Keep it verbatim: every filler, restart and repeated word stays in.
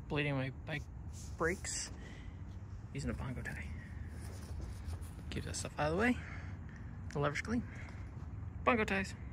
bleeding my bike brakes using a bongo tie. Keep that stuff out of the way. The lever's clean. Bongo ties.